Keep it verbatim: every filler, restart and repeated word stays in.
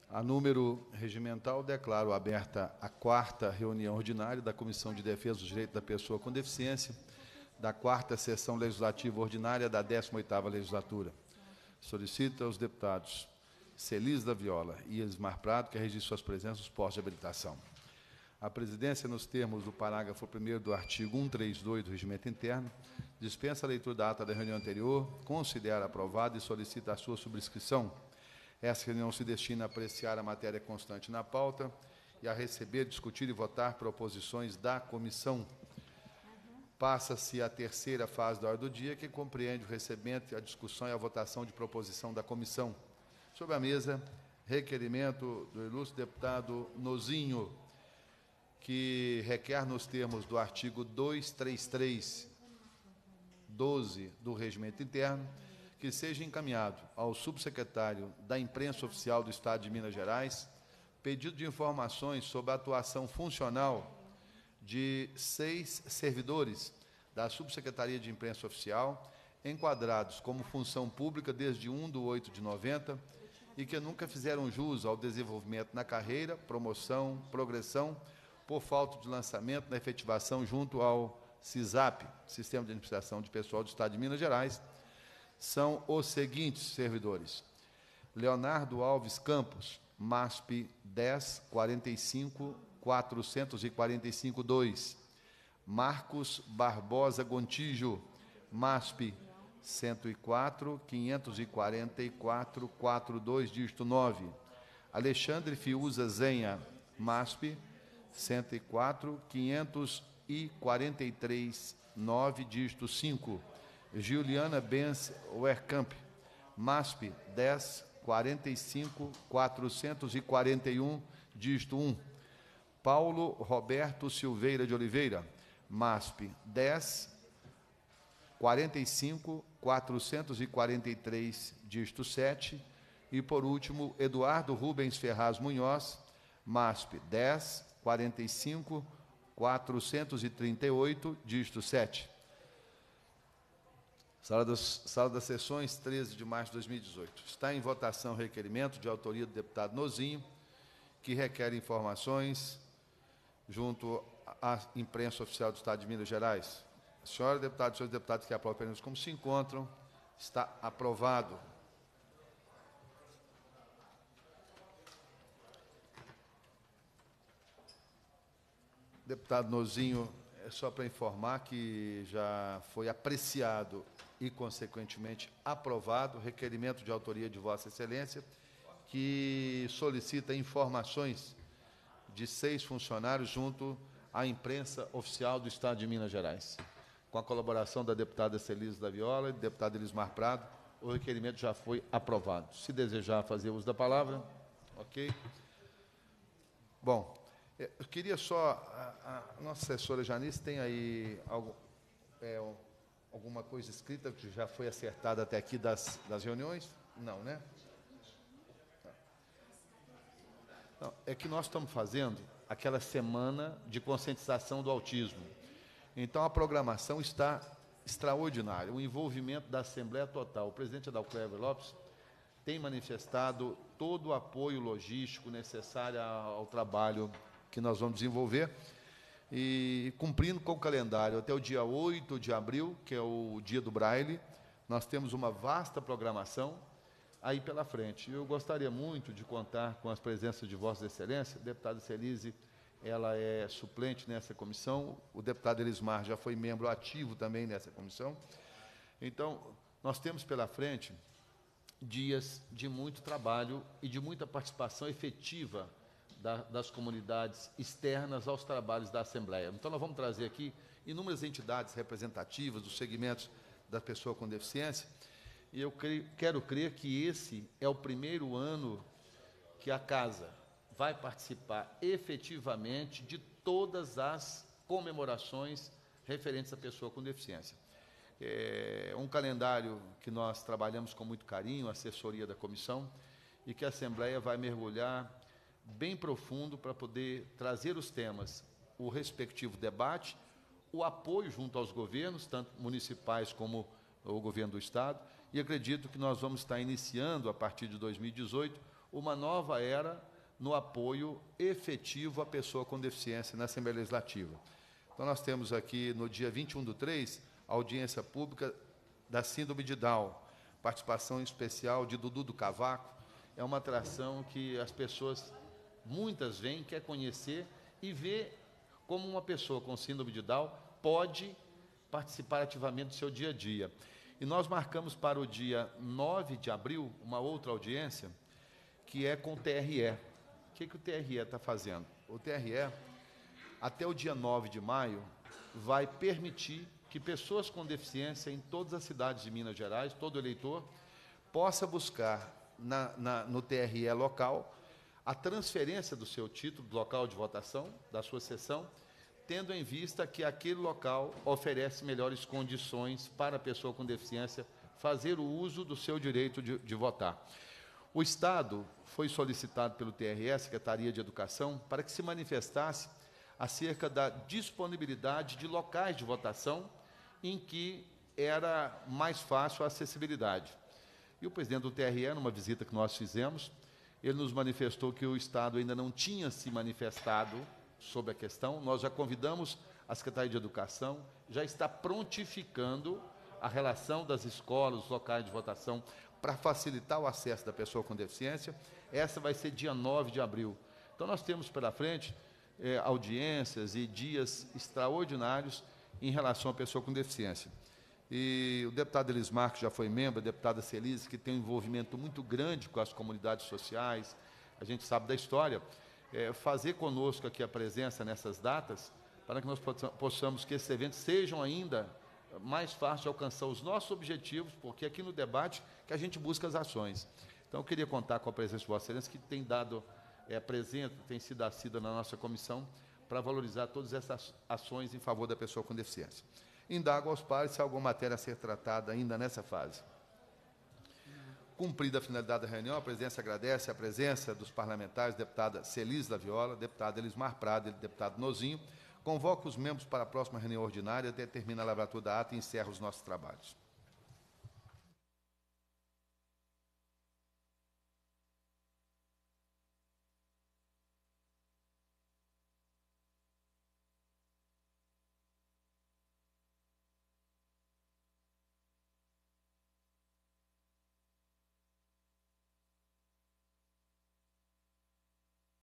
A número regimental, declaro aberta a quarta reunião ordinária da Comissão de Defesa dos Direitos da Pessoa com Deficiência, da quarta sessão legislativa ordinária da décima oitava legislatura. Solicito aos deputados Celis da Viola e Elismar Prado que registrem suas presenças nos postos de habilitação. A presidência, nos termos do parágrafo primeiro do artigo cento e trinta e dois do Regimento Interno, dispensa a leitura da ata da reunião anterior, considera aprovada e solicita a sua subscrição. Essa reunião se destina a apreciar a matéria constante na pauta e a receber, discutir e votar proposições da comissão. Passa-se a terceira fase da ordem do dia, que compreende o recebimento, a discussão e a votação de proposição da comissão. Sobre a mesa, requerimento do ilustre deputado Nozinho, que requer, nos termos do artigo duzentos e trinta e três, doze do Regimento Interno, que seja encaminhado ao subsecretário da Imprensa Oficial do Estado de Minas Gerais pedido de informações sobre a atuação funcional de seis servidores da Subsecretaria de Imprensa Oficial, enquadrados como função pública desde primeiro de oito de noventa e que nunca fizeram jus ao desenvolvimento na carreira, promoção, progressão, por falta de lançamento na efetivação junto ao SISAP, Sistema de Administração de Pessoal do Estado de Minas Gerais. São os seguintes servidores: Leonardo Alves Campos, M A S P dez quarenta e cinco quatrocentos e quarenta e cinco dois, Marcos Barbosa Gontijo, M A S P cento e quatro quinhentos e quarenta e quatro quarenta e dois, dígito nove, Alexandre Fiuza Zenha, M A S P cento e quatro quinhentos e quarenta e três nove, dígito cinco, Juliana Benz Werkamp, M A S P dez quarenta e cinco quatrocentos e quarenta e um, dígito um, Paulo Roberto Silveira de Oliveira, M A S P dez quarenta e cinco quatrocentos e quarenta e três, dígito sete, e, por último, Eduardo Rubens Ferraz Munhoz, M A S P dez quarenta e cinco quatrocentos e trinta e oito, dígito sete. Sala das, Sala das Sessões, treze de março de dois mil e dezoito. Está em votação o requerimento de autoria do deputado Nozinho, que requer informações junto à Imprensa Oficial do Estado de Minas Gerais. A senhora deputada e senhores deputados que aprovam apenas como se encontram, está aprovado. Deputado Nozinho, é só para informar que já foi apreciado e, consequentemente, aprovado o requerimento de autoria de Vossa Excelência, que solicita informações de seis funcionários junto à Imprensa Oficial do Estado de Minas Gerais. Com a colaboração da deputada Celis da Viola e do deputado Elismar Prado, o requerimento já foi aprovado. Se desejar fazer uso da palavra, ok. Bom, eu queria só, a, a nossa assessora Janice tem aí algo, é, alguma coisa escrita que já foi acertada até aqui das, das reuniões? Não, né? Não, é que nós estamos fazendo aquela semana de conscientização do autismo. Então, a programação está extraordinária, o envolvimento da Assembleia total. O presidente Adalclever Lopes tem manifestado todo o apoio logístico necessário ao trabalho que nós vamos desenvolver, e cumprindo com o calendário até o dia oito de abril, que é o dia do Braille, nós temos uma vasta programação aí pela frente. Eu gostaria muito de contar com as presenças de Vossa Excelência. A deputada Celise, ela é suplente nessa comissão, o deputado Elismar já foi membro ativo também nessa comissão. Então, nós temos pela frente dias de muito trabalho e de muita participação efetiva Da, das comunidades externas aos trabalhos da Assembleia. Então, nós vamos trazer aqui inúmeras entidades representativas dos segmentos da pessoa com deficiência, e eu creio, quero crer que esse é o primeiro ano que a Casa vai participar efetivamente de todas as comemorações referentes à pessoa com deficiência. É um calendário que nós trabalhamos com muito carinho, a assessoria da comissão, e que a Assembleia vai mergulhar bem profundo para poder trazer os temas, o respectivo debate, o apoio junto aos governos, tanto municipais como o governo do Estado, e acredito que nós vamos estar iniciando, a partir de dois mil e dezoito, uma nova era no apoio efetivo à pessoa com deficiência na Assembleia Legislativa. Então, nós temos aqui, no dia vinte e um do três, a audiência pública da Síndrome de Down, participação especial de Dudu do Cavaco. É uma atração que as pessoas, muitas vêm, quer conhecer e ver como uma pessoa com síndrome de Down pode participar ativamente do seu dia a dia. E nós marcamos para o dia nove de abril uma outra audiência, que é com o T R E. O que, que o T R E está fazendo? O T R E, até o dia nove de maio, vai permitir que pessoas com deficiência em todas as cidades de Minas Gerais, todo eleitor, possa buscar na, na, no T R E local a transferência do seu título, do local de votação, da sua sessão, tendo em vista que aquele local oferece melhores condições para a pessoa com deficiência fazer o uso do seu direito de, de votar. O Estado foi solicitado pelo T R E, Secretaria de Educação, para que se manifestasse acerca da disponibilidade de locais de votação em que era mais fácil a acessibilidade. E o presidente do T R E, numa visita que nós fizemos, ele nos manifestou que o Estado ainda não tinha se manifestado sobre a questão. Nós já convidamos a Secretaria de Educação, já está prontificando a relação das escolas, os locais de votação, para facilitar o acesso da pessoa com deficiência. Essa vai ser dia nove de abril. Então, nós temos pela frente eh, audiências e dias extraordinários em relação à pessoa com deficiência. E o deputado Elismar, que já foi membro, a deputada Celise, que tem um envolvimento muito grande com as comunidades sociais, a gente sabe da história, é, fazer conosco aqui a presença nessas datas, para que nós possamos que esses eventos sejam ainda mais fáceis de alcançar os nossos objetivos, porque aqui no debate que a gente busca as ações. Então, eu queria contar com a presença de Vossa Excelência, que tem dado é, presente, tem sido assídua na nossa comissão, para valorizar todas essas ações em favor da pessoa com deficiência. Indago aos pares se há alguma matéria a ser tratada ainda nessa fase. Cumprida a finalidade da reunião, a presidência agradece a presença dos parlamentares, deputada Celise Laviola, deputado Elismar Prado e deputado Nozinho. Convoca os membros para a próxima reunião ordinária, determina a lavratura da ata e encerra os nossos trabalhos.